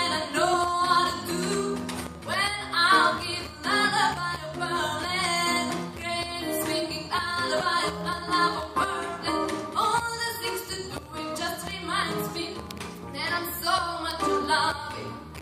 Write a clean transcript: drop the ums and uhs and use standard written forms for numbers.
and I know what to do. When I'll give lullaby a burning, great swinging lullaby, I love a burning. All the things to do, it just reminds me that I'm so much alive.